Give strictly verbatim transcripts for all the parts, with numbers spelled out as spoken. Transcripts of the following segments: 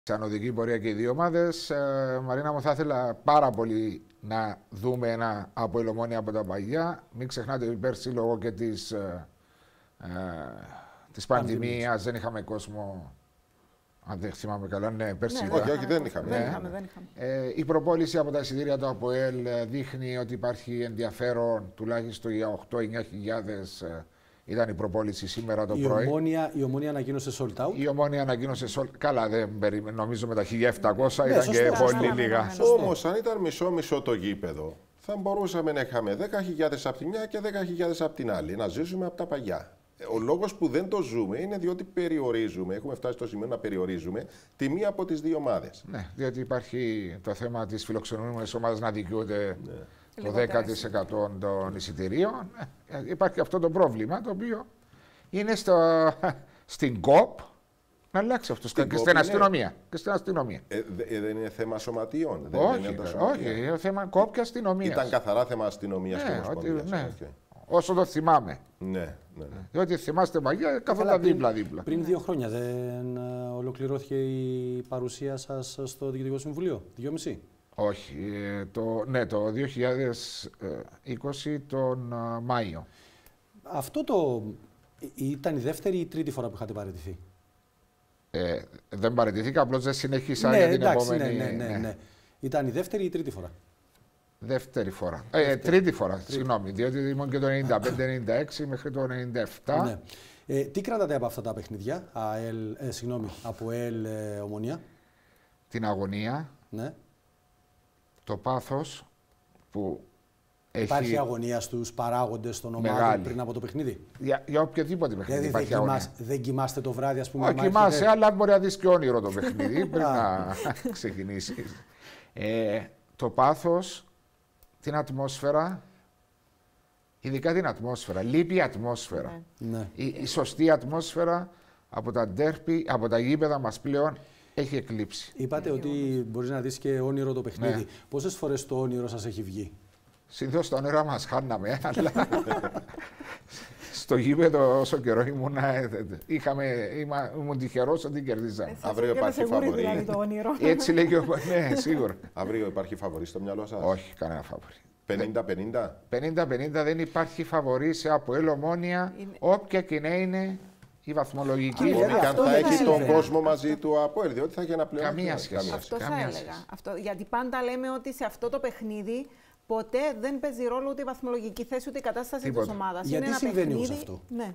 Σαν οδική πορεία και οι δύο ομάδες. Ε, Μαρίνα μου, θα ήθελα πάρα πολύ να δούμε ένα ΑΠΟΕΛ Ομόνοια από τα παγιά. Μην ξεχνάτε ότι πέρσι λόγω και της, ε, ε, της πανδημίας δεν είχαμε κόσμο. Αν δεν θυμάμαι καλά, ναι, πέρσι. Ναι, ήταν. όχι, όχι, δεν είχαμε. Ναι. Δεν είχαμε, δεν είχαμε. Ε, η προπόληση από τα εισιτήρια του ΑΠΟΕΛ δείχνει ότι υπάρχει ενδιαφέρον τουλάχιστον για οκτώ με εννιά χιλιάδες. Ήταν η προπόληση σήμερα το η πρωί. Ομόνοια, η Ομόνοια ανακοίνωσε sold out. Η Ομόνοια ανακοίνωσε sold. Καλά, δεν περίμενε. Νομίζω με τα χίλια επτακόσια Ναι, ήταν σωστό, και σωστό, πολύ σωστό. λίγα. Όμως, αν ήταν μισό-μισό το γήπεδο, θα μπορούσαμε να είχαμε δέκα χιλιάδες από τη μια και δέκα χιλιάδες από την άλλη. Να ζήσουμε από τα παγιά. Ο λόγος που δεν το ζούμε είναι διότι περιορίζουμε, έχουμε φτάσει στο σημείο να περιορίζουμε τη μία από τις δύο ομάδες. Ναι, διότι υπάρχει το θέμα της φιλοξενούμενης ομάδας να δικαιούται Ναι. το δέκα τοις εκατό των εισιτηρίων. Ε, υπάρχει αυτό το πρόβλημα το οποίο είναι στο, στην ΚΟΠ να αλλάξει αυτό. Στην Και ΚΟΠ στην είναι- αστυνομία. Και στην αστυνομία. Ε, δε- ε, δεν είναι θέμα σωματείων. Δεν όχι, είναι τα όχι, σωματεία. είναι θέμα ΚΟΠ και αστυνομία. Ήταν καθαρά θέμα αστυνομίας και Ναι, ότι, ομοσπονδίας. ναι. Οκ. Όσο το θυμάμαι. Ναι, ναι, ναι. Διότι θυμάστε παγιά, Καλά, καθόταν πριν- δίπλα-δίπλα. Πριν δύο χρόνια δεν ε, ολοκληρώθηκε η παρουσία σας στο Διοικητικό Συμβουλίο, δυόμιση. Όχι, ε, το, ναι, το δύο χιλιάδες είκοσι τον ε, Μάιο. Αυτό το ε, ήταν η δεύτερη ή η τρίτη φορά που είχατε παραιτηθεί. Ε, δεν παραιτηθήκα, απλώς δεν συνέχισα ναι, για την εντάξει, επόμενη. ναι, ναι, ναι, ναι. Ήταν η δεύτερη ή η τρίτη φορά. Δεύτερη φορά. Ε, τρίτη φορά, τρίτη. Συγγνώμη. Διότι ήμουν και το ενενήντα πέντε ενενήντα έξι μέχρι το ενενήντα επτά. Ναι. Ε, τι κρατάτε από αυτά τα παιχνίδια, ΑΕΛ, ε, συγγνώμη, από ΕΛ ε, Ομονία. Την αγωνία, Ναι. το πάθος που έχει. Υπάρχει αγωνία στους παράγοντες των ομάδων Μεγάλη. πριν από το παιχνίδι. Για, για οποιοδήποτε παιχνίδι Δηλαδή δεν, υπάρχει αγωνία. κοιμάς, δεν κοιμάστε το βράδυ, ας πούμε. Όχι, άμα κοιμάσαι, έχετε- αλλά μπορεί να δεις και όνειρο το παιχνίδι πριν να ξεκινήσει. Ε, το πάθος, την ατμόσφαιρα, ειδικά την ατμόσφαιρα. Λείπει η ατμόσφαιρα. Ναι. Η, η σωστή ατμόσφαιρα από τα ντέρπι, από τα γήπεδα μας πλέον έχει εκλείψει. Είπατε ότι μπορείς να δεις και όνειρο το παιχνίδι. Ναι. Πόσες φορές το όνειρο σας έχει βγει? Συνήθως τα όνειρα μας χάναμε, αλλά στο γήπεδο όσο καιρό ήμουν, είχαμε, είμα, ήμουν τυχερός ότι κερδίζαμε. Αύριο υπάρχει φαβορί. Δηλαδή, το όνειρο. Έτσι λέει και ο... Ναι, σίγουρα. Αύριο υπάρχει φαβορί στο μυαλό σας. Όχι, κανένα φαβορί. πενήντα πενήντα. πενήντα πενήντα δεν υπάρχει φαβορί σε ΑΠΟΕΛ Ομόνοια, Είναι- όποια και να είναι η βαθμολογική. Α, Μπορεί δηλαδή και αν αυτό θα δεν έχει θα τον έλεγα. κόσμο μαζί του από ΕΛ, διότι θα έχει ένα πλέον. Καμία σχέση. Αυτό θα Καμία έλεγα. σχέση. Αυτό, γιατί πάντα λέμε ότι σε αυτό το παιχνίδι ποτέ δεν παίζει ρόλο ούτε η βαθμολογική θέση ούτε η κατάσταση Τίποτα. της ομάδας. Γιατί είναι ένα συμβαίνει παιχνίδι... όμως αυτό? Ναι.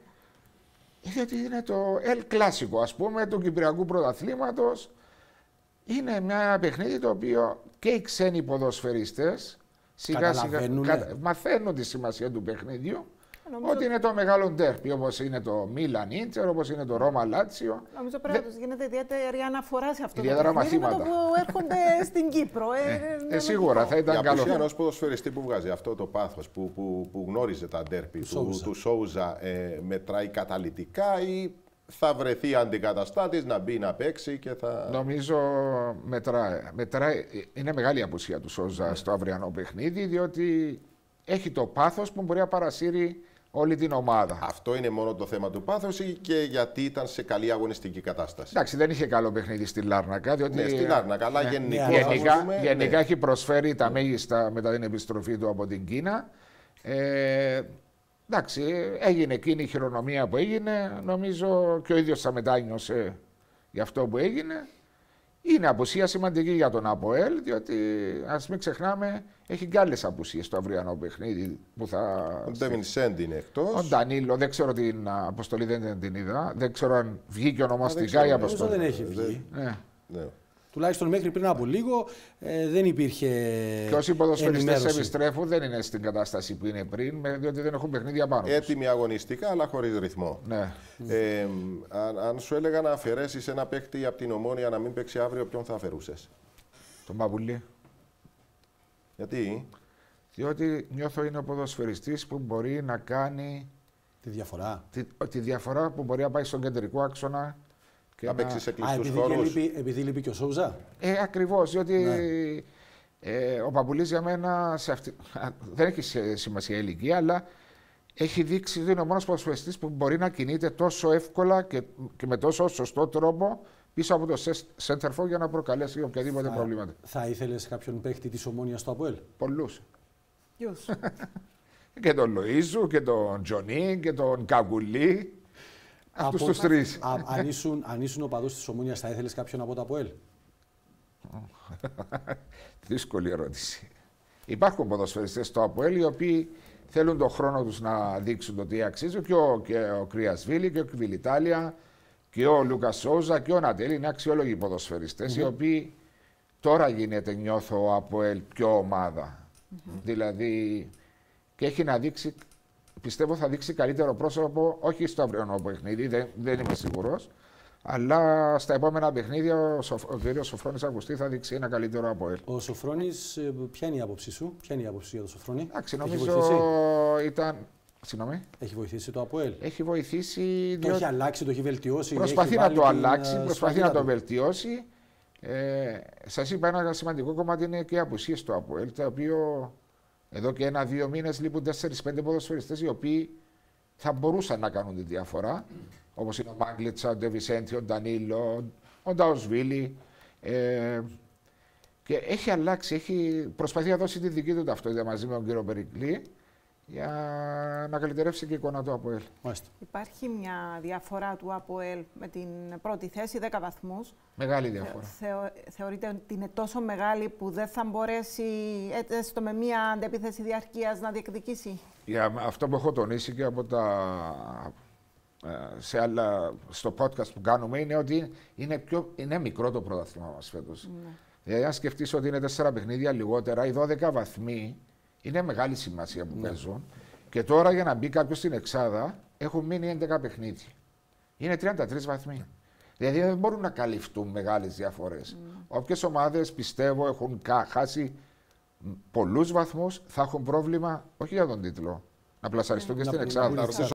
Γιατί είναι το Ελ Κλάσικο, ας πούμε, του Κυπριακού Πρωταθλήματος. Είναι ένα παιχνίδι το οποίο και οι ξένοι ποδοσφαιριστές σιγά σιγά Καταλαβαίνουνε. κατα- μαθαίνουν τη σημασία του παιχνιδιού. Νομίζω Ότι είναι το μεγάλο ντέρπι, όπως είναι το Μίλαν Ίντερ, όπως είναι το Ρώμα Λάτσιο. Νομίζω πρέπει να τους γίνεται ιδιαίτερη αναφορά σε αυτό Ιδιαίτερα το παιχνίδι με το μαθήματα. που έρχονται στην Κύπρο. Ε, Ε, είναι ε, σίγουρα λογικό. θα Η ήταν απουσία καλό. ενός ποδοσφαιριστή που βγάζει αυτό το πάθος, που, που, που γνώριζε τα ντέρπι του, Σόουζα. του Σόουζα, ε, μετράει καταλυτικά ή θα βρεθεί αντικαταστάτης να μπει να παίξει και θα. Νομίζω μετράει. μετράει. Είναι μεγάλη η απουσία του Σόζα στο αυριανό παιχνίδι, διότι έχει το πάθος που μπορεί να παρασύρει όλη την ομάδα. Αυτό είναι μόνο το θέμα του πάθους ή και γιατί ήταν σε καλή αγωνιστική κατάσταση. Εντάξει, δεν είχε καλό παιχνίδι στη Λάρνακα. Διότι, Ναι, στη Λάρνακα, αλλά ναι, γενικώς, ναι, ας γενικά, πούμε, γενικά ναι. έχει προσφέρει τα μέγιστα μετά την επιστροφή του από την Κίνα. Ε, εντάξει, έγινε εκείνη η χειρονομία που έγινε. Νομίζω και ο ίδιος θα μετάνιωσε για αυτό που έγινε. Είναι απουσία σημαντική για τον ΑΠΟΕΛ, διότι ας μην ξεχνάμε, έχει και άλλες απουσίες στο αυριανό παιχνίδι που θα. Ο Ντέβιν Σέντ είναι Ο εκτός. Ντανίλο, δεν ξέρω την αποστολή, δεν την είδα. Δεν ξέρω αν βγήκε ονομαστικά ξέρω, η ναι. Νομίζω αποστολή. δεν έχει βγει. Ναι. Ναι. Τουλάχιστον μέχρι πριν από λίγο ε, δεν υπήρχε. Και όσοι ποδοσφαιριστές ενημέρωση. επιστρέφουν δεν είναι στην κατάσταση που είναι πριν, με- διότι δεν έχουν παιχνίδια πάνω τους. Έτοιμοι αγωνιστικά, αλλά χωρίς ρυθμό. Ναι. Ε, αν, αν σου έλεγα να αφαιρέσει ένα παίκτη από την Ομόνοια να μην παίξει αύριο, ποιον θα αφαιρούσες? Τον Παπουλή. Γιατί? Διότι νιώθω είναι ο ποδοσφαιριστής που μπορεί να κάνει Τη διαφορά. τη, τη διαφορά, που μπορεί να πάει στον κεντρικό άξονα. Και Να να... παίξει σε Α, κλειστούς επειδή, και χώρους. λείπει, επειδή λείπει και ο Σόουζα. Ε, ακριβώς, διότι Ναι. ε, ο Παπουλής για μένα σε αυτή... δεν έχει σε- σημασία η ηλικία, αλλά έχει δείξει ότι είναι ο μόνος ποδοσφαιριστής που μπορεί να κινείται τόσο εύκολα και, και με τόσο σωστό τρόπο πίσω από το center for για να προκαλέσει οποιαδήποτε θα, προβλήματα. Θα ήθελες κάποιον παίχτη της Ομόνοιας στο ΑΠΟΕΛ? Πολλούς. Ποιους? Και τον Λοΐζου και τον Τζονί και τον Καγκουλή. Αυτούς τους τρεις. Α, αν, ήσουν, αν ήσουν οπαδός της Ομόνοιας, θα ήθελες κάποιον από το ΑΠΟΕΛ? Δύσκολη ερώτηση. Υπάρχουν ποδοσφαιριστές στο ΑΠΟΕΛ οι οποίοι θέλουν τον χρόνο τους να δείξουν το τι αξίζουν, και ο, και ο Κρυασβίλη και ο Κβιλιτάλια και ο Λούκα Σόουζα και ο Νατέλη. Είναι αξιόλογοι ποδοσφαιριστές mm-hmm. οι οποίοι τώρα γίνεται, νιώθω, ο ΑΠΟΕΛ πιο ομάδα. Mm-hmm. Δηλαδή, και έχει να δείξει, πιστεύω θα δείξει καλύτερο πρόσωπο, όχι στο αυριανό παιχνίδι, δεν, δεν είμαι σίγουρος, αλλά στα επόμενα παιχνίδια ο, Σοφ, ο κ. Σοφρόνης Αυγουστή θα δείξει ένα καλύτερο ΑΠΟΕΛ. Ο Σοφρόνης, ποια είναι η άποψή σου, ποια είναι η άποψη για τον Σοφρόνη? Εντάξει, νομίζω ήταν. Συγγνώμη. Έχει βοηθήσει το ΑΠΟΕΛ? Έχει βοηθήσει. Το διότι... έχει αλλάξει, το έχει βελτιώσει. Προσπαθεί έχει να το την... αλλάξει, προσπαθεί να το του. βελτιώσει. Ε, σας είπα, ένα σημαντικό κομμάτι είναι και οι απουσίες του ΑΠΟΕΛ, το οποίο εδώ και ένα-δύο μήνες λείπουν τέσσερις πέντε ποδοσφαιριστές οι οποίοι θα μπορούσαν να κάνουν τη διαφορά. Όπως είναι ο Μάγκλετσα, ο Ντεβισέντη, ο Ντανίλο, ο Νταοσβίλη. Ε, και έχει αλλάξει, έχει προσπαθεί να δώσει τη δική του ταυτότητα μαζί με τον κύριο Περικλή για να καλυτερεύσει και η εικόνα του ΑΠΟΕΛ. Υπάρχει μια διαφορά του ΑΠΟΕΛ με την πρώτη θέση, δέκα βαθμούς. Μεγάλη διαφορά. Θεω, θεωρείτε ότι είναι τόσο μεγάλη που δεν θα μπορέσει έστω με μια αντεπίθεση διαρκείας να διεκδικήσει? Για αυτό που έχω τονίσει και από τα, σε άλλα, στο podcast που κάνουμε, είναι ότι είναι, πιο, είναι μικρό το πρωτάθλημα μας φέτος. Ναι. Δηλαδή, αν σκεφτείς ότι είναι τέσσερα παιχνίδια λιγότερα, οι δώδεκα βαθμοί είναι μεγάλη σημασία που ναι. παίζουν. Και τώρα για να μπει κάποιος στην εξάδα έχουν μείνει έντεκα παιχνίδια. Είναι τριάντα τρεις βαθμοί. Δηλαδή δεν μπορούν να καλυφθούν μεγάλες διαφορές. Mm. Όποιες ομάδες πιστεύω έχουν χάσει πολλούς βαθμούς θα έχουν πρόβλημα όχι για τον τίτλο, να πλασαριστούν mm. και στην εξάδα.